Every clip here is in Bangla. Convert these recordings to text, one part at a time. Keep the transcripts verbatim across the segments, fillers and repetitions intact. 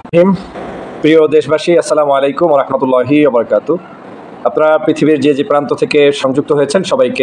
রহিম। প্রিয় দেশবাসী, আসসালামু আলাইকুম ওয়া রাহমাতুল্লাহি ওয়া বারাকাতুহু। আপনারা পৃথিবীর যে যে প্রান্ত থেকে সংযুক্ত হয়েছেন সবাইকে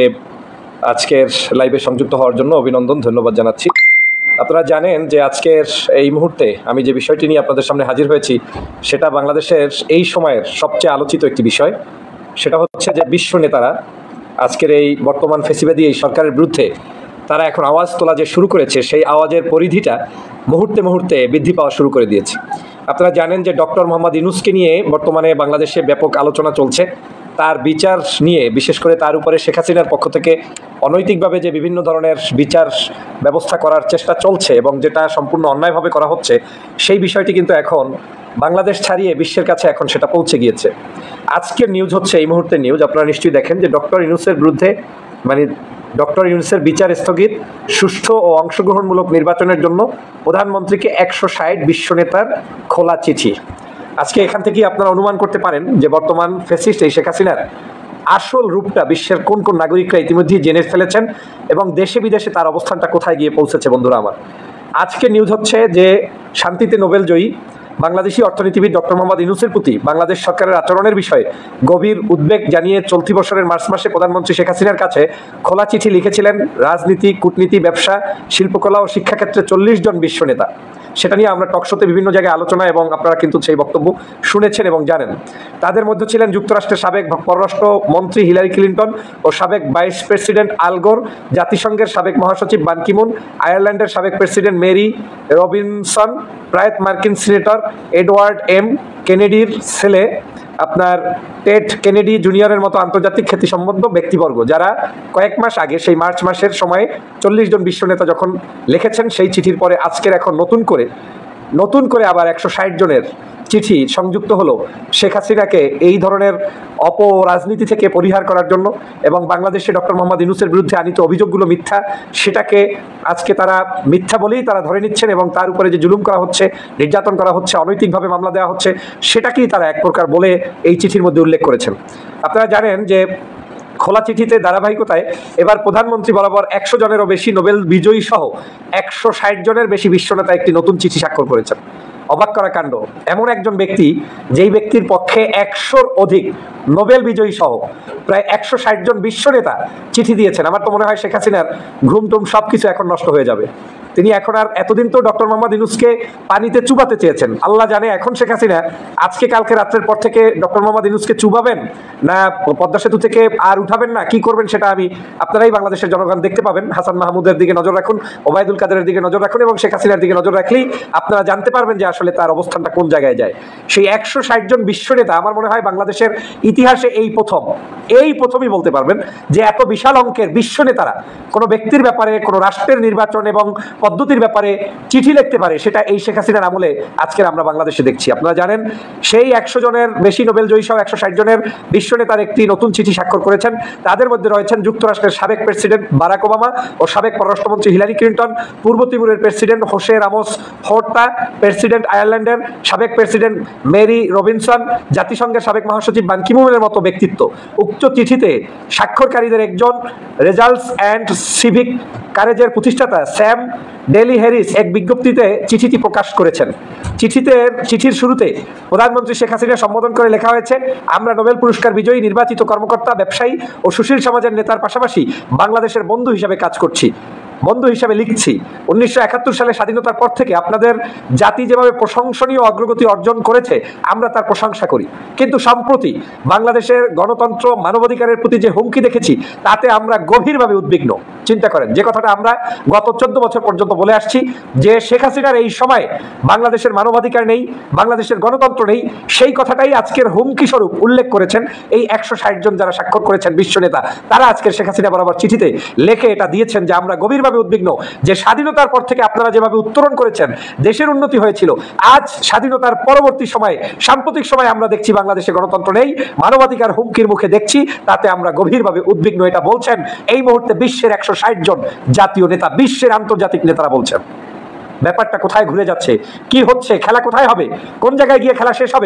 আজকের লাইভে সংযুক্ত হওয়ার জন্য অভিনন্দন, ধন্যবাদ জানাচ্ছি। আপনারা জানেন যে আজকের এই মুহূর্তে আমি যে বিষয়টি নিয়ে আপনাদের সামনে হাজির হয়েছি সেটা বাংলাদেশের এই সময়ের সবচেয়ে আলোচিত একটি বিষয়। সেটা হচ্ছে যে বিশ্ব নেতারা আজকের এই বর্তমান ফেসিবাদী এই সরকারের বিরুদ্ধে তারা এখন আওয়াজ তোলা যে শুরু করেছে, সেই আওয়াজের পরিধিটা মুহূর্তে মুহূর্তে বৃদ্ধি পাওয়া শুরু করে দিয়েছে। আপনারা জানেন যে ডক্টর মোহাম্মদ ইউনূসকে নিয়ে বর্তমানে বাংলাদেশে ব্যাপক আলোচনা চলছে। তার বিচার নিয়ে, বিশেষ করে তার উপরে শেখ হাসিনার পক্ষ থেকে অনৈতিকভাবে যে বিভিন্ন ধরনের বিচার ব্যবস্থা করার চেষ্টা চলছে এবং যেটা সম্পূর্ণ অন্যায়ভাবে করা হচ্ছে, সেই বিষয়টি কিন্তু এখন বাংলাদেশ ছাড়িয়ে বিশ্বের কাছে এখন সেটা পৌঁছে গিয়েছে। আজকের নিউজ হচ্ছে, এই মুহূর্তের নিউজ আপনারা নিশ্চয়ই দেখেন যে ডক্টর ইউনূসের বিরুদ্ধে মানে ডক্টর ইউনূসের বিচার স্থগিত, সুষ্ঠু ও অংশগ্রহণমূলক নির্বাচনের জন্য প্রধানমন্ত্রীকে একশো ষাট বিশ্ব নেতার খোলা চিঠি। আজকে এখান থেকেই আপনারা অনুমান করতে পারেন যে বর্তমান ফ্যাসিস্ট এই শেখ হাসিনার আসল রূপটা বিশ্বের কোন কোন নাগরিকরা ইতিমধ্যেই জেনে ফেলেছেন এবং দেশে বিদেশে তার অবস্থানটা কোথায় গিয়ে পৌঁছেছে। বন্ধুরা আমার, আজকে নিউজ হচ্ছে যে শান্তিতে নোবেল জয়ী বাংলাদেশি অর্থনীতিবিদ ডক্টর মোহাম্মদ ইউনূসের প্রতি বাংলাদেশ সরকারের আচরণের বিষয়ে গভীর উদ্বেগ জানিয়ে চলতি বছরের মার্চ মাসে প্রধানমন্ত্রী শেখ হাসিনার কাছে খোলা চিঠি লিখেছিলেন রাজনীতি, কূটনীতি, ব্যবসা, শিল্পকলা ও শিক্ষাক্ষেত্রে চল্লিশ জন বিশ্ব নেতা। সেটা নিয়ে আমরা টকশোতে বিভিন্ন জায়গায় আলোচনা এবং আপনারা কিন্তু সেই বক্তব্য শুনেছেন এবং জানেন। তাদের মধ্যে ছিলেন যুক্তরাষ্ট্রের সাবেক পররাষ্ট্র মন্ত্রী হিলারি ক্লিন্টন ও সাবেক ভাইস প্রেসিডেন্ট আল গোর, জাতিসংঘের সাবেক মহাসচিব বান কি মুন, আয়ারল্যান্ডের সাবেক প্রেসিডেন্ট মেরি রবিনসন, প্রয়াত মার্কিন সিনেটর এডওয়ার্ড এম কেনেডির ছেলে আপনার টেড কেনেডি জুনিয়রের মতো আন্তর্জাতিক খ্যাতিসম্পন্ন ব্যক্তিবর্গ, যারা কয়েক মাস আগে সেই মার্চ মাসের সময়ে চল্লিশ জন বিশ্ব নেতা যখন লিখেছেন সেই চিঠির পরে আজকের এখন নতুন করে নতুন করে আবার একশো ষাট জনের চিঠি সংযুক্ত হলো শেখ হাসিনাকে এই ধরনের অপরাজনীতি থেকে পরিহার করার জন্য এবং বাংলাদেশে ডক্টর মোহাম্মদ ইউনূসের বিরুদ্ধে আনিত অভিযোগগুলো মিথ্যা, সেটাকে আজকে তারা মিথ্যা বলেই তারা ধরে নিচ্ছেন এবং তার উপরে যে জুলুম করা হচ্ছে, নির্যাতন করা হচ্ছে, অনৈতিকভাবে মামলা দেওয়া হচ্ছে, সেটাকেই তারা এক প্রকার বলে এই চিঠির মধ্যে উল্লেখ করেছেন। আপনারা জানেন যে খোলা চিঠিতে ধারাবাহিকতায় এবার প্রধানমন্ত্রী বরাবর একশো জনেরও বেশি নোবেল বিজয়ী সহ একশো ষাট জনের বেশি বিশ্বনেতা একটি নতুন চিঠি স্বাক্ষর করেছেন। অবাক করা কাণ্ড, এমন একজন ব্যক্তি যেই ব্যক্তির পক্ষে একশোর অধিক নোবেল বিজয়ী সহ প্রায় একশো ষাট জন বিশ্ব নেতা চিঠি দিয়েছেন। আমার তো মনে হয় শেখ হাসিনার ঘুম টুম সব কিছু এখন নষ্ট হয়ে যাবে। তিনি এখন আর, এতদিন তো ডক্টর মোহাম্মদ ইউনূসকে পানিতে চুবাতে চেয়েছেন, আল্লাহ জানে এখন শেখ হাসিনা আজকে কালকে রাত্রের পর থেকে ডক্টর মোহাম্মদ ইউনূসকে চুবাবেন না পদ্মা সেতু থেকে আর উঠাবেন না, কি করবেন সেটা আমি আপনারাই বাংলাদেশের জনগণ দেখতে পাবেন। হাসান মাহমুদের দিকে নজর রাখুন, ওবায়দুল কাদেরের দিকে নজর রাখুন এবং শেখ হাসিনার দিকে নজর রাখলেই আপনারা জানতে পারবেন যে আসলে তার অবস্থানটা কোন জায়গায় যায়। সেই একশো ষাট জন বিশ্ব নেতা আমার মনে হয় বাংলাদেশের ইতিহাসে এই প্রথম এই প্রথমই বলতে পারবেন যে এত বিশাল অঙ্কের বিশ্ব নেতারা কোনো ব্যক্তির ব্যাপারে, কোনো রাষ্ট্রের নির্বাচন এবং পদ্ধতির ব্যাপারে চিঠি লিখতে পারে, সেটা এই শেখ হাসিনার আমলে আজকের আমরা বাংলাদেশে দেখছি। আপনারা জানেন সেই একশো জনের বেশি নোবেল জয়ী সহ একশো ষাট জনের বিশ্ব নেতার একটি নতুন চিঠি স্বাক্ষর করেছেন। তাদের মধ্যে রয়েছেন যুক্তরাষ্ট্রের সাবেক প্রেসিডেন্ট বারাক ওবামা ও সাবেক পররাষ্ট্রমন্ত্রী হিলারি ক্লিন্টন, পূর্ব তিমুরের president Jose Ramos Horta, president আয়ারল্যান্ডের সাবেক প্রেসিডেন্ট মেরি রবিনসন, জাতিসংঘের সাবেক মহাসচিব বান কি মুনের মতো ব্যক্তিত্ব। উক্ত চিঠিতে স্বাক্ষরকারীদের একজন রেজাল্টস অ্যান্ড সিভিক কারেজের প্রতিষ্ঠাতা স্যাম ডেলি হ্যারিস এক বিজ্ঞপ্তিতে চিঠিটি প্রকাশ করেছেন। চিঠিতে চিঠির শুরুতে প্রধানমন্ত্রী শেখ হাসিনা সম্বোধন করে লেখা হয়েছে, আমরা নোবেল পুরস্কার বিজয়ী নির্বাচিত কর্মকর্তা, ব্যবসায়ী ও সুশীল সমাজের নেতার পাশাপাশি বাংলাদেশের বন্ধু হিসেবে কাজ করছি বন্ধু হিসাবে লিখছি। উনিশশো একাত্তর সালে স্বাধীনতার পর থেকে আপনাদের জাতি যেভাবে প্রশংসনীয় অগ্রগতি অর্জন করেছে আমরা তার প্রশংসা করি, কিন্তু সম্প্রতি বাংলাদেশের গণতন্ত্র, মানবাধিকারের প্রতি যে হুমকি দেখেছি তাতে আমরা গভীরভাবে উদ্বিগ্ন। চিন্তা করেন, যে কথাটা আমরা গত চোদ্দ বছর পর্যন্ত বলে আসছি যে শেখ হাসিনার এই সময় বাংলাদেশের মানবাধিকার নেই, বাংলাদেশের গণতন্ত্র নেই, সেই কথাটাই আজকের হুমকি স্বরূপ উল্লেখ করেছেন এই একশো ষাট জন যারা স্বাক্ষর করেছেন বিশ্ব নেতা। তারা আজকের শেখ হাসিনা বরাবর চিঠিতে লেখে এটা দিয়েছেন যে আমরা গভীর উদ্বিগ্ন যে স্বাধীনতার পর থেকে আপনারা যেভাবে উত্তরণ করেছেন দেশের উন্নতি হয়েছিল, আজ স্বাধীনতার পরবর্তী সময়ে সাম্প্রতিক সময়ে আমরা দেখছি বাংলাদেশে গণতন্ত্র নেই, মানবাধিকার হুমকির মুখে দেখছি, তাতে আমরা গভীরভাবে উদ্বিগ্ন। এটা বলছেন এই মুহূর্তে বিশ্বের একশো ষাট জন জাতীয় নেতা, বিশ্বের আন্তর্জাতিক নেতারা বলছেন। ব্যাপারটা কোথায় ঘুরে যাচ্ছে, কি হচ্ছে, খেলা কোথায় হবে, কোন জায়গায় গিয়ে খেলা শেষ হবে,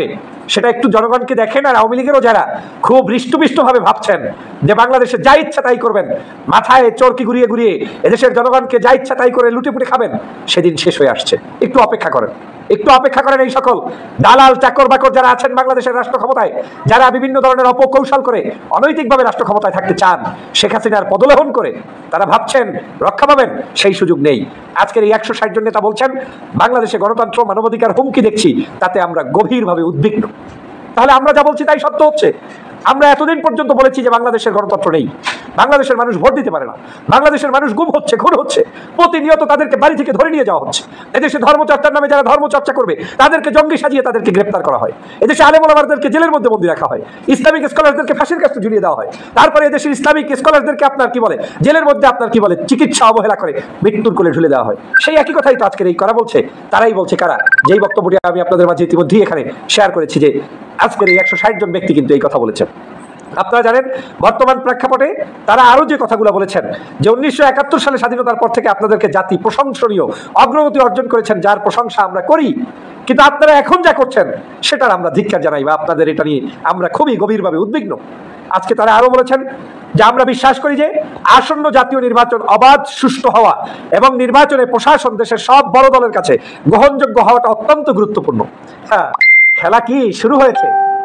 সেটা একটু জনগণকে দেখেন। আর আওয়ামী লীগেরও যারা খুব হৃষ্টপুষ্টভাবে ভাবছেন যে বাংলাদেশে যা ইচ্ছা তাই করবেন, মাথায় চরকি ঘুরিয়ে ঘুরিয়ে এদেশের জনগণকে যা ইচ্ছা তাই করে লুটে পুটে খাবেন, সেদিন শেষ হয়ে আসছে। একটু অপেক্ষা করেন, একটু অপেক্ষা করেন। এই সকল দালাল চাকর বাকর যারা আছেন বাংলাদেশের রাষ্ট্র ক্ষমতায়, যারা বিভিন্ন ধরনের অপকৌশল করে অনৈতিকভাবে রাষ্ট্র ক্ষমতায় থাকতে চান, শেখ হাসিনার পদলেহন করে তারা ভাবছেন রক্ষা পাবেন, সেই সুযোগ নেই। আজকের এই একশো ষাট জন নেতা বলছেন বাংলাদেশে গণতন্ত্র মানবাধিকার হুমকি দেখছি, তাতে আমরা গভীরভাবে উদ্বিগ্ন। তাহলে আমরা যা বলছি তাই সত্য হচ্ছে। আমরা এতদিন পর্যন্ত বলেছি যে বাংলাদেশের গণতন্ত্র নেই, বাংলাদেশের মানুষ ভোট দিতে পারে না, বাংলাদেশের মানুষ গুম হচ্ছে, খুন হচ্ছে, প্রতিনিয়ত তাদেরকে বাড়ি থেকে ধরে নিয়ে যাওয়া হচ্ছে। এদেশে ধর্মচর্চার নামে যারা ধর্মচর্চা করবে তাদেরকে জঙ্গি সাজিয়ে তাদেরকে গ্রেপ্তার করা হয়। এদেশে আলেম ওলামাদেরকে জেলের মধ্যে বন্দী রাখা হয়, ইসলামিক স্কলারদেরকে ফাঁসির কাছে ঝুলিয়ে দেওয়া হয়। তারপরে এদেশের ইসলামিক স্কলারদেরকে আপনার কি বলে জেলের মধ্যে আপনার কি বলে চিকিৎসা অবহেলা করে মৃত্যুর কোলে ঝুলে দেওয়া হয়। সেই একই কথাই তো আজকের এই করা বলছে। তারাই বলছে কারা, যেই বক্তব্যটি আমি আপনাদের মাঝে ইতিমধ্যেই এখানে শেয়ার করেছি, যে আজকের এই একশো ষাট জন ব্যক্তি কিন্তু এই কথা বলেছেন। আপনারা জানেন বর্তমান প্রেক্ষাপটে তারা আরো যে কথাগুলো বলেছেন, যে উনিশশো একাত্তর সালে স্বাধীনতার পর থেকে আপনাদেরকে জাতি প্রশংসনীয় অগ্রগতি অর্জন করেছেন, যার প্রশংসা আমরা করি, কিন্তু আপনারা এখন যা করছেন সেটার আমরা ধিক্কার জানাই বা আপনাদের এটা নিয়ে আমরা খুবই গভীরভাবে উদ্বিগ্ন। আজকে তারা আরো বলেছেন যে আমরা বিশ্বাস করি যে আসন্ন জাতীয় নির্বাচন অবাধ সুষ্ঠু হওয়া এবং নির্বাচনে প্রশাসন দেশের সব বড় দলের কাছে গ্রহণযোগ্য হওয়াটা অত্যন্ত গুরুত্বপূর্ণ। হ্যাঁ, খেলা কি শুরু হয়েছে?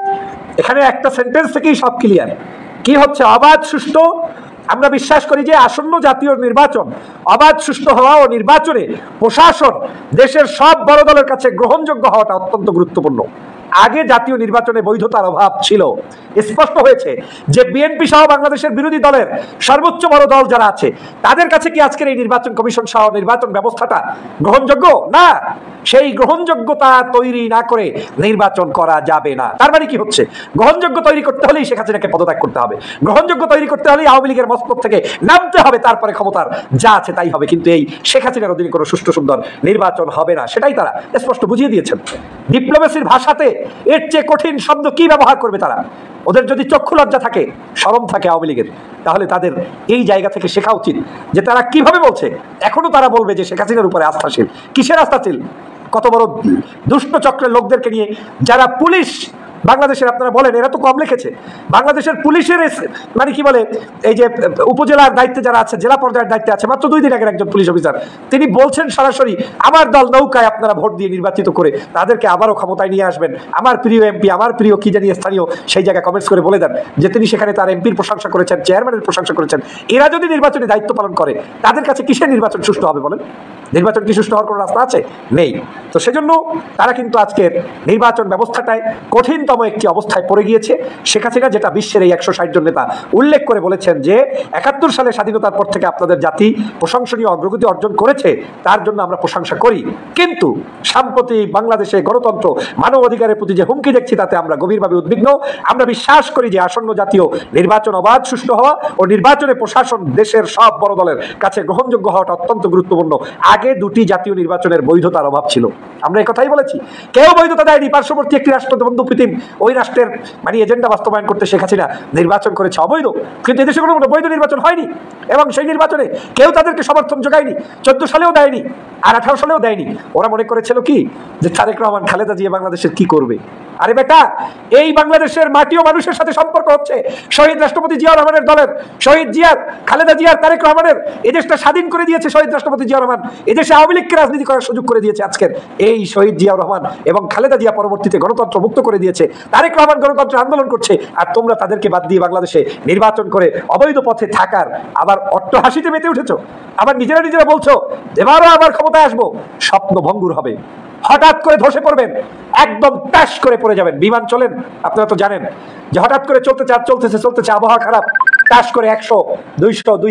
এখানে একটা সেন্টেন্স থেকেই সব ক্লিয়ার। কি হচ্ছে? অবাধ সুষ্ঠু। আমরা বিশ্বাস করি যে আসন্ন জাতীয় নির্বাচন অবাধ সুষ্ঠু হওয়া ও নির্বাচনে প্রশাসন দেশের সব বড় দলের কাছে গ্রহণযোগ্য হওয়াটা অত্যন্ত গুরুত্বপূর্ণ। আগে জাতীয় নির্বাচনে বৈধতার অভাব ছিল। স্পষ্ট হয়েছে যে বিএনপি সহ বাংলাদেশের বিরোধী দলের সর্বোচ্চ বড় দল যারা আছে তাদের কাছে কি আজকের এই নির্বাচন কমিশন সহ নির্বাচন ব্যবস্থাটা গ্রহণযোগ্য? না। সেই গ্রহণযোগ্যতা তৈরি না করে নির্বাচন করা যাবে না। তার মানে কি হচ্ছে? গ্রহণযোগ্য তৈরি করতে হলেই শেখ হাসিনাকে পদত্যাগ করতে হবে, গ্রহণযোগ্য তৈরি করতে হলেই আওয়ামী লীগের মস্তক থেকে নামতে হবে, তারপরে ক্ষমতার যা আছে তাই হবে। কিন্তু এই শেখ হাসিনার অধীনে কোনো সুষ্ঠু সুন্দর নির্বাচন হবে না, সেটাই তারা স্পষ্ট বুঝিয়ে দিয়েছেন। ডিপ্লোমেসির ভাষাতে এর চেয়ে কঠিন শব্দ কি ব্যবহার করবে তারা? ওদের যদি চক্ষু লজ্জা থাকে, শরম থাকে আওয়ামী লীগের, তাহলে তাদের এই জায়গা থেকে শেখা উচিত যে তারা কিভাবে বলছে। এখনো তারা বলবে যে শেখ হাসিনার উপরে আস্থাশীল। কিসের আস্থাশীল? কত বড় দুষ্ট চক্রের লোকদেরকে নিয়ে যারা পুলিশ বাংলাদেশের, আপনারা বলেন এরা তো কম লিখেছে, বাংলাদেশের পুলিশের মানে কি বলে এই যে উপজেলার দায়িত্বে যারা আছে, জেলা পর্যায়ের দায়িত্বে আছে, মাত্র দুই দিন আগের একজন পুলিশ অফিসার তিনি বলছেন সরাসরি আমার দল নৌকায় আপনারা ভোট দিয়ে নির্বাচিত করে তাদেরকে আবারও ক্ষমতায় নিয়ে আসবেন। আমার প্রিয় এমপি, আমার প্রিয় কি জানি স্থানীয়, সেই জায়গায় কমেন্টস করে বলে দেন যে তিনি সেখানে তার এমপির প্রশংসা করেছেন, চেয়ারম্যানের প্রশংসা করেছেন। এরা যদি নির্বাচনে দায়িত্ব পালন করে তাদের কাছে কিসের নির্বাচন সুষ্ঠু হবে বলেন? নির্বাচন কি সুষ্ঠু হওয়ার কোনো রাস্তা আছে? নেই। তো সেজন্য তারা কিন্তু আজকের নির্বাচন ব্যবস্থাটায় কঠিনতম একটি অবস্থায় পড়ে গিয়েছে। শেখ হাসিনা যেটা বিশ্বের এই একশো ষাট জন নেতা উল্লেখ করে বলেছেন যে একাত্তর সালে স্বাধীনতার পর থেকে আপনাদের জাতি প্রশংসনীয় অগ্রগতি অর্জন করেছে, তার জন্য আমরা প্রশংসা করি, কিন্তু সাম্প্রতিক বাংলাদেশে গণতন্ত্র মানব অধিকারের প্রতি যে হুমকি দেখছি তাতে আমরা গভীরভাবে উদ্বিগ্ন। আমরা বিশ্বাস করি যে আসন্ন জাতীয় নির্বাচন অবাধ সুষ্ঠু হওয়া ও নির্বাচনে প্রশাসন দেশের সব বড় দলের কাছে গ্রহণযোগ্য হওয়াটা অত্যন্ত গুরুত্বপূর্ণ। আগে দুটি জাতীয় নির্বাচনের বৈধতার অভাব ছিল, আমরা এই কথাই বলেছি। কেউ বৈধতা দেয়নি। পার্শ্ববর্তী একটি রাষ্ট্র বন্ধু পৃথিবী, ওই রাষ্ট্রের মানে এজেন্ডা বাস্তবায়ন করতে শেখ হাসিনা নির্বাচন করেছে অবৈধ, কিন্তু এদেশে কোনো বৈধ নির্বাচন হয়নি এবং সেই নির্বাচনে কেউ তাদেরকে সমর্থন যোগায়নি। চোদ্দ সালেও দেয়নি, আর আঠারো সালেও দেয়নি। ওরা মনে করেছিল কি যে তারেক রহমান, খালেদা জিয়া বাংলাদেশের কি করবে? আরে বেটা, এই বাংলাদেশের মাটি ও মানুষের সাথে সম্পর্ক হচ্ছে শহীদ রাষ্ট্রপতি জিয়াউর রহমানের দলের, শহীদ জিয়ার, খালেদা জিয়ার, তারেক রহমানের। এদেশটা স্বাধীন করে দিয়েছে শহীদ রাষ্ট্রপতি জিয়াউর রহমান। এদেশে আওয়ামী লীগকে রাজনীতি করার সুযোগ করে দিয়েছে আজকের এই শহীদ জিয়াউর রহমান, এবং খালেদা জিয়া পরবর্তীতে গণতন্ত্র মুক্ত করে দিয়েছে। তারেক রহমান গণতন্ত্র আন্দোলন করছে, আর তোমরা তাদেরকে বাদ দিয়ে বাংলাদেশে নির্বাচন করে অবৈধ পথে থাকার আবার অট্টহাসিতে মেতে উঠেছ। আবার নিজেরা নিজেরা বলছো এবারও আবার ক্ষমতায় আসবো। স্বপ্ন ভঙ্গুর হবে। হঠাৎ করে ধসে পড়বেন, একদম টাস করে পড়ে যাবেন। বিমান চলেন, আপনারা তো জানেন যে হঠাৎ করে চলতে চা চলতেছে চলতেছে আবহাওয়া খারাপ, টাস করে একশো দুইশো দুই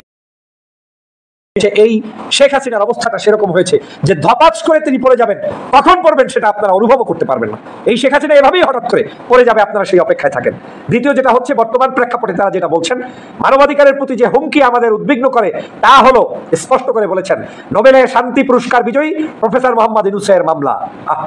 এই শেখ হাসিনার অবস্থাটা সেরকম হয়েছে যে ধপাস করে তিনি পড়ে যাবেন। কখন পড়বেন সেটা আপনারা অনুভবও করতে পারবেন না। এই শেখ হাসিনা এভাবেই হঠাৎ করে পড়ে যাবে, আপনারা সেই অপেক্ষায় থাকেন। দ্বিতীয় যেটা হচ্ছে, বর্তমান প্রেক্ষাপটে তারা যেটা বলছেন, মানবাধিকারের প্রতি যে হুমকি আমাদের উদ্বিগ্ন করে তা হলো স্পষ্ট করে বলেছেন নোবেলের শান্তি পুরস্কার বিজয়ী প্রফেসর মোহাম্মদ ইউনূসের মামলা।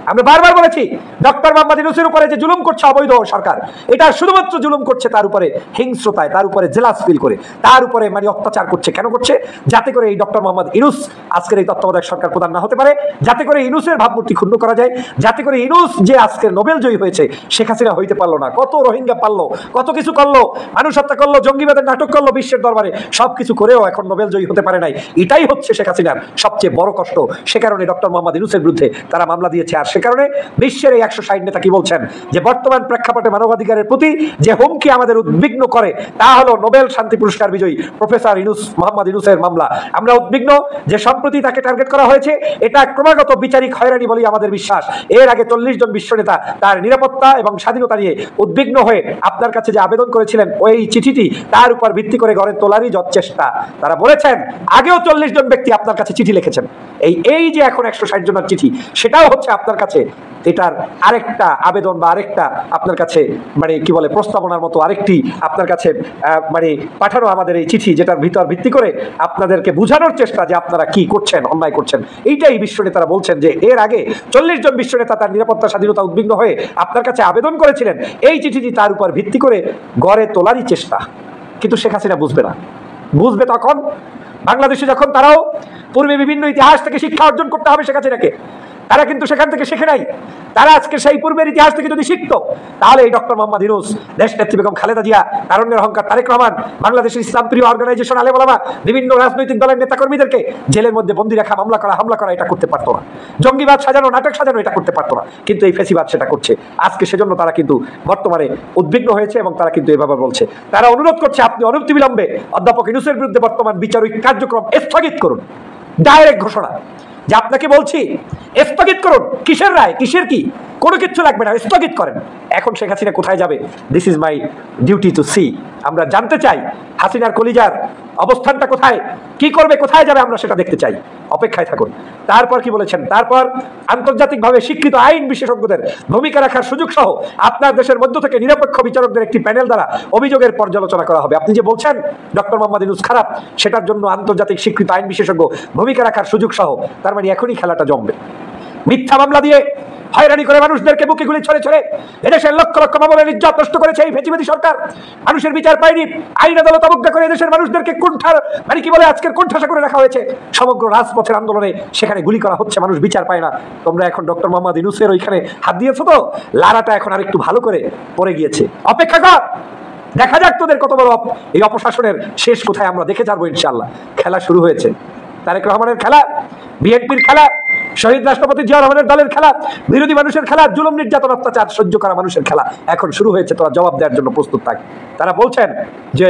আমরা বারবার বলেছি ডক্টর মোহাম্মদ ইউনূসের উপরে যে জুলুম করছে অবৈধ সরকার, এটা শুধুমাত্র জুলুম করছে তার উপরে হিংস্রতায়, তার উপরে জেলাস ফিল করে, তার উপরে মানে অত্যাচার করছে। কেন করছে? যাতে করে এই ডক্টর মোহাম্মদ ইউনূস আজকের এই তত্ত্বাবধায়ক সরকার প্রধান না হতে পারে, যাতে করে ইউনূসের ভাবমূর্তি ক্ষুণ্ণ করা যায়, যাতে করে ইউনূস যে আজকের নোবেল জয়ী হয়েছে শেখ হাসিনা হইতে পারলো না। কত রোহিঙ্গা পারলো, কত কিছু করলো, মানুষ হত্যা করলো, জঙ্গিবাদের নাটক করলো বিশ্বের দরবারে, সবকিছু করেও এখন নোবেল জয়ী হতে পারে নাই। এটাই হচ্ছে শেখ হাসিনার সবচেয়ে বড় কষ্ট। সে কারণে ডক্টর মোহাম্মদ ইউনূসের বিরুদ্ধে তারা মামলা দিয়েছে। আর সে কারণে বিশ্বের এই একশো ষাট নেতা কি বলছেন যে বর্তমান প্রেক্ষাপটে মানবাধিকারের প্রতি যে হুমকি আমাদের উদ্বিগ্ন করে তা হলো নোবেল শান্তি পুরস্কার বিজয়ী প্রফেসর ইউনূস মোহাম্মদ ইউনূসের মামলা। আমরা উদ্বিগ্ন যে সম্প্রতি তাকে টার্গেট করা হয়েছে, এটা ক্রমাগত বিচারিক হয়রানি বলেই আমাদের বিশ্বাস। এর আগে চল্লিশ জন বিশ্ব নেতা তার নিরাপত্তা এবং স্বাধীনতা নিয়ে উদ্বিগ্ন হয়ে আপনার কাছে যে আবেদন করেছিলেন ওই চিঠিটি তার উপর ভিত্তি করে গড়ে তোলারই যৎচেষ্টা। তারা বলেছেন আগেও চল্লিশ জন ব্যক্তি আপনার কাছে চিঠি লিখেছেন, এই এই যে এখন একশো ষাট জনের চিঠি সেটাও হচ্ছে আপনার কাছে এটার আরেকটা আবেদন বা আরেকটা আপনার কাছে মানে কি বলে প্রস্তাবনার মতো আরেকটি আপনার কাছে মানে পাঠানো আমাদের এই চিঠি, যেটার ভিতর ভিত্তি করে আপনাদেরকে বোঝানোর চেষ্টা যে আপনারা কি করছেন, অন্যায় করছেন। এইটাই বিশ্ব নেতারা বলছেন যে এর আগে চল্লিশ জন বিশ্ব নেতা তার নিরাপত্তা স্বাধীনতা উদ্বিগ্ন হয়ে আপনার কাছে আবেদন করেছিলেন, এই চিঠিটি তার উপর ভিত্তি করে গড়ে তোলারই চেষ্টা। কিন্তু শেখ হাসিনা বুঝবে না। বুঝবে তখন বাংলাদেশে যখন তারাও পূর্বে বিভিন্ন ইতিহাস থেকে শিক্ষা অর্জন করতে হবে শেখ হাসিনাকে। তারা কিন্তু সেখান থেকে শিখে নাই। তারা আজকে সেই পূর্বের ইতিহাস থেকে যদি শিখতো তাহলে এই ডক্টর মোহাম্মদ ইউনূস, দেশ নেত্রী বেগম খালেদা জিয়া, তারুণ্যের অহংকার তারেক রহমান, বাংলাদেশের ইসলাম প্রিয় অর্গানাইজেশন আলেম ওলামা, বিভিন্ন রাজনৈতিক দলের নেতাকর্মীদেরকে জেলের মধ্যে বন্দী রাখা, মামলা করা, হামলা করা এটা করতে পারতো না। জঙ্গিবাদ সাজানো, নাটক সাজানো এটা করতে পারতো না। কিন্তু এই ফেসিবাদ সেটা করছে আজকে। সেজন্য তারা কিন্তু বর্তমানে উদ্বিগ্ন হয়েছে এবং তারা কিন্তু এভাবে বলছে, তারা অনুরোধ করছে আপনি অনতিবিলম্বে অধ্যাপক ইউনূসের বিরুদ্ধে বর্তমান বিচারিক কার্যক্রম স্থগিত করুন। ডাইরেক্ট ঘোষণা যে আপনাকে বলছি স্থগিত করুন। কিসের রায়, কিসের কি, কোনো কিছু লাগবে না, স্থগিত করেন। এখন শেখ হাসিনা কোথায় যাবে? This is my duty to see. আমরা জানতে চাই হাসিনার কলিজার অবস্থানটা কোথায়, কি করবে, কোথায় যাবে, আমরা সেটা দেখতে চাই। অপেক্ষায় থাকুন। তারপর কি বলেছেন? তারপর আন্তর্জাতিকভাবে স্বীকৃত আইন বিশেষজ্ঞদের ভূমিকা রাখার সুযোগ সহ আপনার দেশের মধ্য থেকে নিরপেক্ষ বিচারকদের একটি প্যানেল দ্বারা অভিযোগের পর্যালোচনা করা হবে। আপনি যে বলছেন ডক্টর মোহাম্মদ ইউনূস খারাপ, সেটার জন্য আন্তর্জাতিক স্বীকৃত আইন বিশেষজ্ঞ ভূমিকা রাখার সুযোগ সহ, তার মানে এখনই খেলাটা জমবে। মিথ্যা মামলা দিয়ে হয়রানি করে মানুষদেরকে বুকে গুলি ছড়ে ছড়ে এদেশের লক্ষ লক্ষ মামলার ইজ্জত নষ্ট করেছে এই ফেঁচিবাদী সরকার। মানুষের বিচার পায়নি, আইন আদালত অবজ্ঞা করে এদেশের মানুষদেরকে কুণ্ঠার মানে কি বলে আজকের কুণ্ঠাসা করে রাখা হয়েছে। সমগ্র রাজপথের আন্দোলনে সেখানে গুলি করা হচ্ছে, মানুষ বিচার পায় না। তোমরা এখন ডক্টর মোহাম্মদ ইউনূসের ওইখানে হাত দিয়েছো, তো লারাটা এখন আরেকটু ভালো করে পড়ে গিয়েছে। অপেক্ষা কর, দেখা যাক তোদের কত বড় এই অপশাসনের শেষ কোথায়, আমরা দেখে যাবো ইনশাল্লাহ। খেলা শুরু হয়েছে, তারেক রহমানের খেলা, বিএনপির খেলা, শহীদ রাষ্ট্রপতি জিয়া রহমানের দলের খেলা, বিরোধী মানুষের খেলা, জুলুম নির্যাতন অত্যাচার সহ্য করা মানুষের খেলা এখন শুরু হয়েছে। তোরা জবাব দেওয়ার জন্য প্রস্তুত থাক। তারা বলছেন যে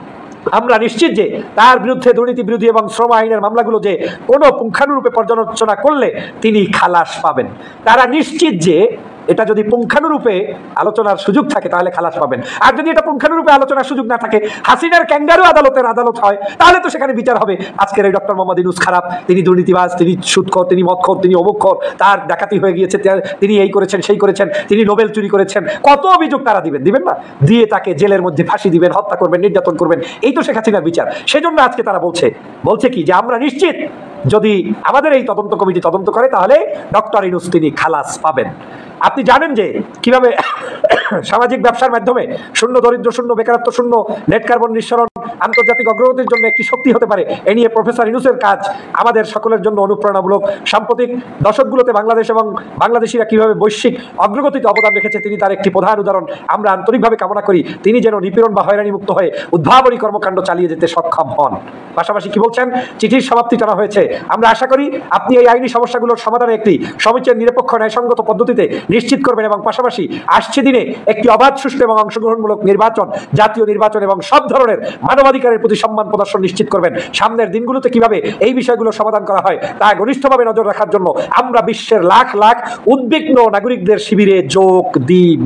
আমরা নিশ্চিত যে তার বিরুদ্ধে দুর্নীতি বিরোধী এবং শ্রম আইনের মামলাগুলো যে কোনো পুঙ্খানুরূপে পর্যালোচনা করলে তিনি খালাস পাবেন। তারা নিশ্চিত যে এটা যদি পুঙ্খানুরূপে আলোচনার সুযোগ থাকে তাহলে খালাস পাবেন, আর যদি এটা পুঙ্খানুরূপে আলোচনার সুযোগ না থাকে, হাসিনার ক্যাঙ্গারু আদালতের আদালত হয়, তাহলে তো সেখানে বিচার হবে আজকের এই ডক্টর মোহাম্মদ ইউনূস খারাপ, তিনি দুর্নীতিবাজ, তিনি সুদখোর, তিনি মদখোর, তিনি অমুকখোর, তার ডাকাতি হয়ে গিয়েছে, তিনি এই করেছেন সেই করেছেন, তিনি নোবেল চুরি করেছেন, কত অভিযোগ তারা দিবেন, দিবেন না? দিয়ে তাকে জেলের মধ্যে ফাঁসি দিবেন, হত্যা করবেন, নির্যাতন করবেন। এই তো শেখ হাসিনার বিচার। সেজন্য আজকে তারা বলছে বলছে কি যে আমরা নিশ্চিত যদি আমাদের এই তদন্ত কমিটি তদন্ত করে তাহলে ডক্টর ইউনূস তিনি খালাস পাবেন। আপনি জানেন যে কিভাবে সামাজিক ব্যবসার মাধ্যমে শূন্য দরিদ্র শূন্য বেকারত্ব শূন্য নেট কার্বন নিঃসরণ আন্তর্জাতিক অগ্রগতির জন্য একটি শক্তি হতে পারে। এ নিয়ে প্রফেসর ইউনূসের কাজ আমাদের সকলের জন্য অনুপ্রেরণামূলক। সাম্প্রতিক দশকগুলোতে বাংলাদেশ এবং বাংলাদেশিরা কিভাবে বৈশ্বিক অগ্রগতিতে অবদান রেখেছে তিনি তার একটি প্রধান উদাহরণ। আমরা আন্তরিকভাবে কামনা করি তিনি যেন নিপীড়ন বা হয়রানি মুক্ত হয়ে উদ্ভাবনী কর্মকাণ্ড চালিয়ে যেতে সক্ষম হন। পাশাপাশি কি বলছেন? চিঠির সমাপ্তি টানা হয়েছে। আমরা আশা করি আপনি এই আইনি সমস্যাগুলোর সমাধানে একটি সমীচীন নিরপেক্ষ ন্যায়সঙ্গত পদ্ধতিতে নিশ্চিত করবেন এবং পাশাপাশি আসছে দিনে একটি অবাধ সুষ্ঠু এবং অংশগ্রহণমূলক নির্বাচন, জাতীয় নির্বাচন এবং সব ধরনের মানবাধিকারের প্রতি সম্মান প্রদর্শন নিশ্চিত করবেন। সামনের দিনগুলোতে কিভাবে এই বিষয়গুলো সমাধান করা হয় তা ঘনিষ্ঠভাবে নজর রাখার জন্য আমরা বিশ্বের লাখ লাখ উদ্বিগ্ন নাগরিকদের শিবিরে যোগ দিব।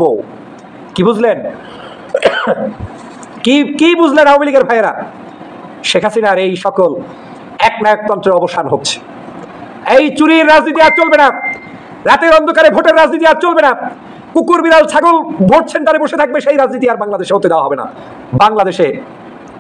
কি বুঝলেন? কি কি বুঝলেন আওয়ামী লীগের ভাইয়েরা? শেখ হাসিনার এই সকল একনায়কতন্ত্রের অবসান হচ্ছে। এই চুরির রাজনীতি আর চলবে না, রাতের অন্ধকারে ভোটের রাজনীতি আর চলবে না, কুকুর বিড়াল ছাগল ভোট সেন্টারে বসে থাকবে সেই রাজনীতি আর বাংলাদেশে হতে দেওয়া হবে না। বাংলাদেশে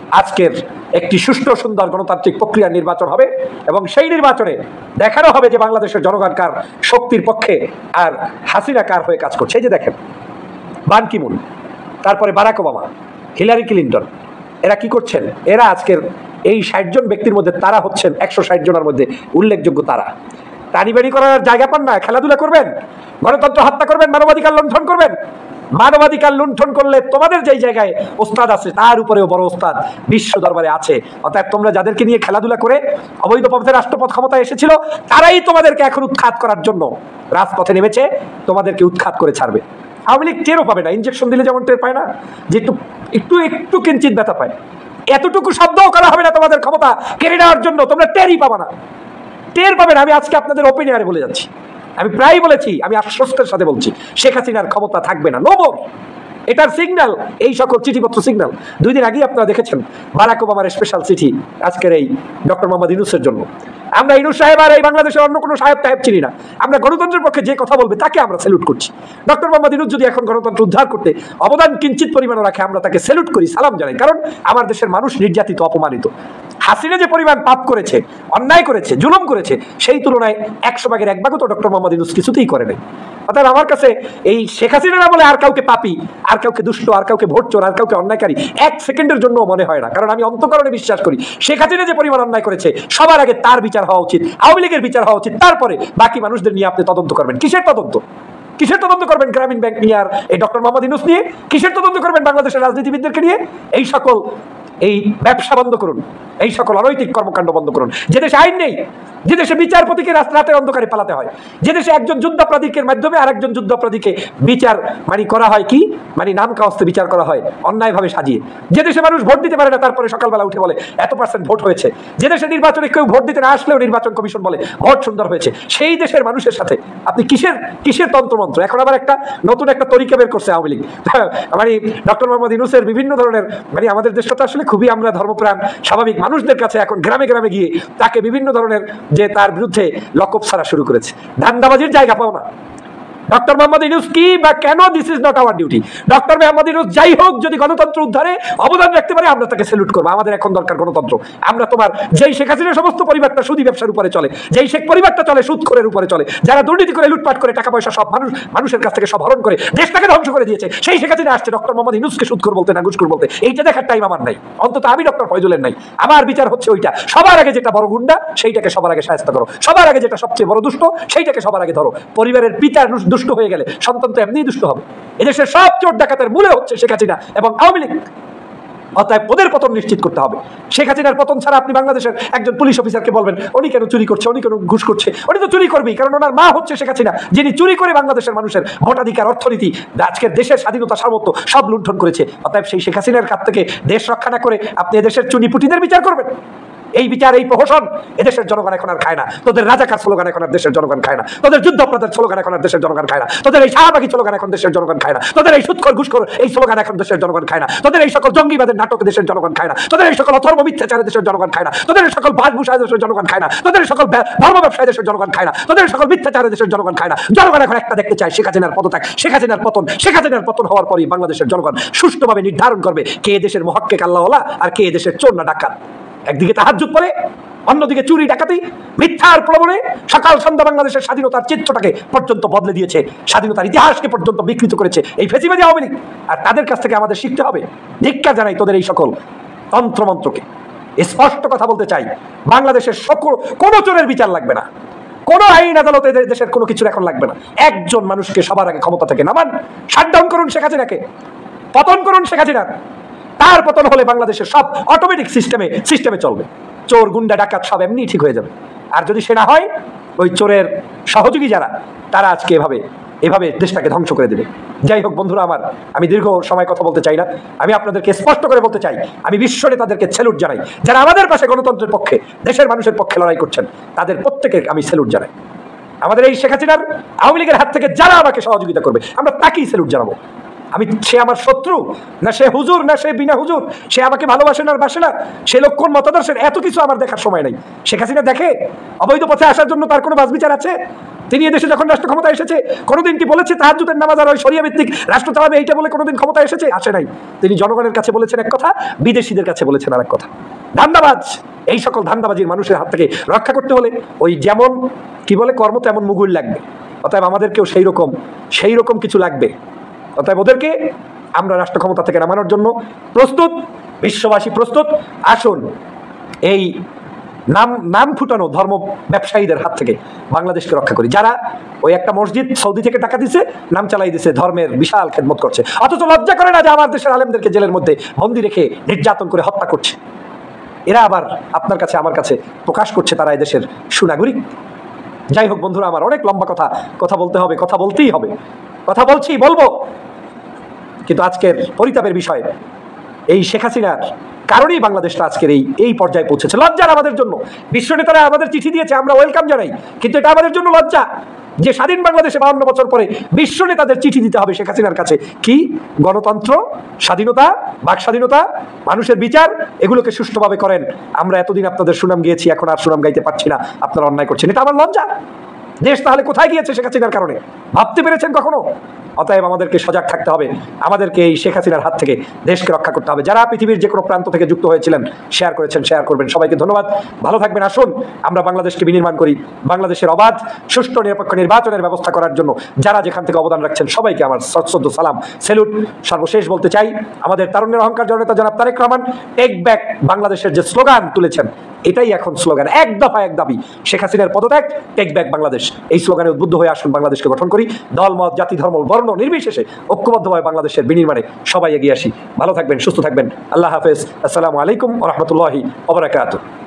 আজকের একটি সুষ্ঠু সুন্দর গণতান্ত্রিক প্রক্রিয়ার নির্বাচন হবে এবং সেই নির্বাচনে দেখানো হবে যে বাংলাদেশের জনগণ কার শক্তির পক্ষে আর হাসিনা কার হয়ে কাজ করছে। এই যে দেখেন, বান কি মুন, তারপরে বারাক ওবামা, হিলারি ক্লিন্টন, এরা কি করছেন? এরা আজকের এই ষাট জন ব্যক্তির মধ্যে তারা হচ্ছেন একশো ষাট জনের মধ্যে উল্লেখযোগ্য। তারা টানিবাড়ি করার জায়গা পান না, খেলাধুলা করবেন, গণতন্ত্র হত্যা করবেন, মানবাধিকার লুণ্ঠন করবেন। মানবাধিকার লুণ্ঠন করলে তোমাদের যেই জায়গায় ওস্তাদ আছে তার উপরেও বড় ওস্তাদ বিশ্ব দরবারে আছে। অর্থাৎ তোমরা যাদেরকে নিয়ে খেলাধুলা করে অবৈধ পথে রাষ্ট্রপথ ক্ষমতায় এসেছিল, তারাই তোমাদেরকে এখন উৎখাত করার জন্য রাজপথে নেমেছে, তোমাদেরকে উৎখাত করে ছাড়বে। আওয়ামী লীগ টেরও পাবে না, ইনজেকশন দিলে যেমন টের পায় না, যে একটু একটু একটু কিঞ্চিত ব্যথা পায়, এতটুকু শব্দও করা হবে না তোমাদের ক্ষমতা কেড়ে নেওয়ার জন্য, তোমরা টেরই পাবে না, টের পাবে না। আমি আজকে আপনাদের ওপিনিয়নে বলে যাচ্ছি, আমি প্রায় বলেছি, আমি আশ্বস্তের সাথে বলছি, শেখ হাসিনার ক্ষমতা থাকবে না, নবর। এটার সিগন্যাল এই সকল চিঠিপত্র সিগন্যাল। দুই দিন আগেই আপনারা দেখেছেন বারাক ওবামার স্পেশাল চিঠি আজকের এই ডক্টর মোহাম্মদ ইউনূসের জন্য। আমরা ইউনূস সাহেব আর এই বাংলাদেশের অন্য কোনো সাহেব টাহেব চিনি না, আমরা গণতন্ত্রের পক্ষে যে কথা বলবে তাকে আমরা স্যালুট করছি। ডক্টর মোহাম্মদ ইউনূস যদি এখন গণতন্ত্র উদ্ধার করতে অবদান কিঞ্চিত পরিমাণও রাখে, আমরা তাকে স্যালুট করি, সালাম জানাই, কারণ আমার দেশের মানুষ নির্যাতিত, অপমানিত। হাসিনা যে পরিমাণ পাপ করেছে, অন্যায় করেছে, জুলুম করেছে, সেই তুলনায় একশো ভাগের এক ভাগও তো ডক্টর মোহাম্মদ ইউনূস কিছুতেই করে নাই। অর্থাৎ আমার কাছে এই শেখ হাসিনা বলে আর কাউকে পাপী, আর কাউকে দুষ্ট, আর কাউকে ভোট চোর, আর কাউকে অন্যায়কারী এক সেকেন্ডের জন্য মনে হয় না। কারণ আমি অন্তঃকরণে বিশ্বাস করি শেখ হাসিনা যে পরিমাণ অন্যায় করেছে, সবার আগে তার বিচার হওয়া উচিত, আওয়ামী লীগের বিচার হওয়া উচিত, তারপরে বাকি মানুষদের নিয়ে আপনি তদন্ত করবেন। কিসের তদন্ত? কিসের তদন্ত করবেন গ্রামীণ ব্যাংক নিয়ে আর এই ডক্টর মোহাম্মদ ইউনূস নিয়ে? কিসের তদন্ত করবেন বাংলাদেশের রাজনীতিবিদদেরকে নিয়ে? এই সকল এই ব্যবসা বন্ধ করুন, এই সকল অনৈতিক কর্মকাণ্ড বন্ধ করুন। যে দেশে আইন নেই, যে দেশে বিচারপতিকে রাতে অন্ধকারে পালাতে হয়, যে দেশে একজন যুদ্ধাপরাধীর মাধ্যমে আর একজন যুদ্ধাপরাধীকে বিচার মানে করা হয়, কি মানে নাম কাওয়াস্তে বিচার করা হয় অন্যায়ভাবে সাজিয়ে, যে দেশে মানুষ ভোট দিতে পারে না, তারপরে সকালবেলা উঠে বলে এত পার্সেন্ট ভোট হয়েছে, যে দেশে নির্বাচনে কেউ ভোট দিতে না আসলেও নির্বাচন কমিশন বলে ভোট সুন্দর হয়েছে, সেই দেশের মানুষের সাথে আপনি কিসের কিসের তন্ত্রমন্ত্র? এখন আবার একটা নতুন একটা তরিকা বের করছে আওয়ামী লীগ, মানে ডক্টর মোহাম্মদ ইউনূসের বিভিন্ন ধরনের, মানে আমাদের দেশটা তো আসলে খুবই আমরা ধর্মপ্রাণ স্বাভাবিক মানুষদের কাছে এখন গ্রামে গ্রামে গিয়ে তাকে বিভিন্ন ধরনের যে তার বিরুদ্ধে লকব ছাড়া শুরু করেছে। ধান্দাবাজির জায়গা পাও না। ডক্টর মোহাম্মদ ইউনূস কি বা কেন? This is not our duty. Doctor Mohammad Yunus যাই হোক, যদি গণতন্ত্র উদ্ধারে অবদান রাখতে পারে আমরা তাকে স্যালুট করবো। আমাদের এখন দরকার গণতন্ত্র। আমরা তোমার যেই শেখ হাসিনার সমস্ত পরিবারটা সুদী ব্যবসার উপরে চলে, যেই শেখ পরিবারটা চলে সুদখোরের উপরে চলে, যারা দুর্নীতি করে লুটপাট করে টাকা পয়সা সব মানুষ মানুষের কাছ থেকে সব হরণ করে দেশটাকে ধ্বংস করে দিয়েছে, সেই শেখ হাসিনা আসছে ডক্টর মোহাম্মদ ইউনূসকে সুদখোর বলতে না ঘুষখোর বলতে। এইটা দেখার টাইম আমার নাই, অন্তত আমি ডক্টর ফয়জুলের নাই। আমার বিচার হচ্ছে ওইটা, সবার আগে যেটা বড় গুন্ডা সেইটাকে সবার আগে শায়েস্তা করো, সবার আগে যেটা সবচেয়ে বড় দুষ্ট সেইটাকে সবার আগে ধরো। পরিবারের পিতা দুষ্ট হয়ে গেলে সন্তান তো এমনিই দুষ্ট হবে। এদেশের সব চোর ডাকাতের মূলে হচ্ছে শেখ হাসিনা এবং আওয়ামী লীগ। অতএব ওদের পতন নিশ্চিত করতে হবে। শেখ হাসিনার পতন ছাড়া আপনি বাংলাদেশের একজন পুলিশ অফিসারকে বলবেন উনি কেন চুরি করছে, উনি কেন ঘুষ করছে, উনি তো চুরি করবেই, কারণ ওনার মা হচ্ছে শেখ হাসিনা, যিনি চুরি করে বাংলাদেশের মানুষের ভোটাধিকার, অর্থনীতি, আজকের দেশের স্বাধীনতা, সার্বত্ব সব লুণ্ঠন করেছে। অতএব সেই শেখ হাসিনার কাছ থেকে দেশ রক্ষা না করে আপনি এদেশের চুনিপুটিদের বিচার করবেন? এই বিচার, এই প্রহসন এদেশের জনগণ এখন আর খায় না। তোদের রাজাকার স্লোগান এখন আর দেশের জনগণ খায় না, তোদের যুদ্ধাপরাধের স্লোগান এখন আর দেশের জনগণ খায় না, তোদের এই শাহবাগী স্লোগান এখন দেশের জনগণ খায় না, তোদের এই সুৎখোর ঘুষখোর এই স্লোগান এখন দেশের জনগণ খায় না, তোদের এই সকল জঙ্গিবাদের নাটক দেশের জনগণ খায় না, তোদের এই সকল অথর্ব মিথ্যাচারে দেশের জনগণ খায় না, তোদের এই সকল বাসভূষায় দেশের জনগণ খায় না, তোদের এই সকল ধর্ম ব্যবসায় দেশের জনগণ খায় না, তোদের এই সকল মিথ্যাচারে দেশের জনগণ খায় না। জনগণ এখন একটা দেখতে চায়, শেখ হাসিনার পদত্যাগ, শেখ হাসিনার পতন। শেখ হাসিনার পতন হওয়ার পরই বাংলাদেশের জনগণ সুষ্ঠুভাবে নির্ধারণ করবে কে দেশের মুহাক্কিক আল্লাহওয়ালা আর কে দেশের চোর না ডাকাত। একদিকে তাহাজ্জুদ পড়ে, অন্যদিকে চুরি ডাকাতি মিথ্যার প্রলোভনে সকাল সন্ধ্যা বাংলাদেশের স্বাধীনতার চিত্রটাকে পর্যন্ত বদলে দিয়েছে, স্বাধীনতার ইতিহাসকে পর্যন্ত বিকৃত করেছে এই ফেসিবাদী আওয়ামী লীগ। আর তাদের কাছ থেকে আমাদের শিখতে হবে। ধিক্কার জানাই তোদের এই সকল তন্ত্রমন্ত্রকে। স্পষ্ট কথা বলতে চাই, বাংলাদেশের সকল কোনো চোরের বিচার লাগবে না, কোন আইন আদালতে দেশের কোনো কিছু এখন লাগবে না। একজন মানুষকে সবার আগে ক্ষমতা থেকে নামান, শাটডাউন করুন শেখ হাসিনাকে, পতন করুন শেখ হাসিনার। তার পতন হলে বাংলাদেশের সব অটোমেটিক সিস্টেমে সিস্টেমে চলবে, চোর গুন্ডা ডাকাত সব এমনি ঠিক হয়ে যাবে। আর যদি সে না হয়, ওই চোরের সহযোগী যারা, তারা আজকে এভাবে এভাবে দেশটাকে ধ্বংস করে দেবে। যাই হোক বন্ধুরা আমার, আমি দীর্ঘ সময় কথা বলতে চাই না, আমি আপনাদেরকে স্পষ্ট করে বলতে চাই, আমি বিশ্ব নেতাদেরকে স্যালুট জানাই, যারা আমাদের পাশে গণতন্ত্রের পক্ষে, দেশের মানুষের পক্ষে লড়াই করছেন, তাদের প্রত্যেকের আমি স্যালুট জানাই। আমাদের এই শেখ হাসিনার আওয়ামী লীগের হাত থেকে যারা আমাকে সহযোগিতা করবে, আমরা তাকেই স্যালুট জানাবো। আমি সে আমার শত্রু না সে হুজুর না সে বিনা হুজুর, সে আমাকে ভালোবাসে না আর বাসে না, সে লোক কোন মতাদর্শের, এত কিছু আমার দেখার সময় নাই। শেখ হাসিনা দেখে অবৈধ পথে আসার জন্য তার কোনো বাছবিচার আছে? তিনি এদেশে যখন রাষ্ট্র ক্ষমতা এসেছে কোনোদিন কি বলেছে তাহাজ্জুদের নামাজ আর ওই শরিয়া ভিত্তিক রাষ্ট্র চালাবে এইটা বলে কোনোদিন ক্ষমতা এসেছে? আসে নাই। তিনি জনগণের কাছে বলেছেন এক কথা, বিদেশিদের কাছে বলেছেন আর এক কথা। ধান্দাবাজ, এই সকল ধান্দাবাজির মানুষের হাত থেকে রক্ষা করতে হলে ওই যেমন কি বলে কর্ম তেমন মুগুর লাগবে। অতএব আমাদেরকেও সেই রকম সেই রকম কিছু লাগবে। অতএব ওদেরকে আমরা রাষ্ট্র ক্ষমতা থেকে নামানোর জন্য প্রস্তুত, বিশ্ববাসী প্রস্তুত। আসুন এই নাম নাম ফুটানো ধর্ম ব্যবসায়ীদের হাত থেকে বাংলাদেশকে রক্ষা করি, যারা ওই একটা মসজিদ সৌদি থেকে টাকা দিছে, নাম চালাই দিছে, ধর্মের বিশাল খেদমত করছে, অথচ লজ্জা করে না যে আমার দেশের আলেমদেরকে জেলের মধ্যে বন্দি রেখে নির্যাতন করে হত্যা করছে। এরা আবার আপনার কাছে আমার কাছে প্রকাশ করছে তারা এদেশের সুনাগরিক। যাই হোক বন্ধুরা আমার, অনেক লম্বা কথা কথা বলতে হবে, কথা বলতেই হবে, কথা বলছি বলবো, কিন্তু আজকের পরিতাপের বিষয় এই শেখ হাসিনার কারণেই বাংলাদেশটা আজকের এই এই পর্যায়ে পৌঁছেছে। লজ্জার আমাদের জন্য, বিশ্ব নেতারা আমাদের চিঠি দিয়েছে, আমরা ওয়েলকাম জানাই, কিন্তু এটা আমাদের জন্য লজ্জা যে স্বাধীন বাংলাদেশে বাউন্ন বছর পরে বিশ্ব নেতাদের চিঠি দিতে হবে শেখ হাসিনার কাছে। কি গণতন্ত্র, স্বাধীনতা, বাক স্বাধীনতা, মানুষের বিচার, এগুলোকে সুষ্ঠুভাবে করেন। আমরা এতদিন আপনাদের সুনাম গিয়েছি, এখন আর সুনাম গাইতে পারছি না, আপনারা অন্যায় করছেন, এটা আমার লজ্জা। দেশ তাহলে কোথায় গিয়েছে শেখ হাসিনার কারণে? ভাবতে পেরেছেন কখনো? অতএব আমাদেরকে সজাগ থাকতে হবে, আমাদেরকে এই শেখ হাসিনার হাত থেকে দেশকে রক্ষা করতে হবে। যারা পৃথিবীর যে কোনো প্রান্ত থেকে যুক্ত হয়েছিলেন, শেয়ার করেছেন, শেয়ার করবেন, সবাইকে ধন্যবাদ। ভালো থাকবেন। আসুন আমরা বাংলাদেশকে বিনির্মাণ করি, বাংলাদেশের অবাধ সুষ্ঠু নিরপেক্ষ নির্বাচনের ব্যবস্থা করার জন্য যারা যেখান থেকে অবদান রাখছেন সবাইকে আমার সশ্রদ্ধ সালাম, স্যালুট। সর্বশেষ বলতে চাই, আমাদের তারুণ্যের অহংকার জননেতা জনাব তারেক রহমান টেক ব্যাক বাংলাদেশের যে স্লোগান তুলেছেন, এটাই এখন স্লোগান, এক দফা এক দাবি, শেখ হাসিনার পদত্যাগ, টেক ব্যাক বাংলাদেশ। এই স্লোগানে উদ্বুদ্ধ হয়ে আসুন বাংলাদেশকে গঠন করি, দল মত জাতি ধর্ম বর্ণ নির্বিশেষে ঐক্যবদ্ধভাবে বাংলাদেশের বিনির্মাণে সবাই এগিয়ে আসি। ভালো থাকবেন, সুস্থ থাকবেন। আল্লাহ হাফেজ। আসসালামু আলাইকুম ওয়া রাহমাতুল্লাহি ওয়া বারাকাতুহু।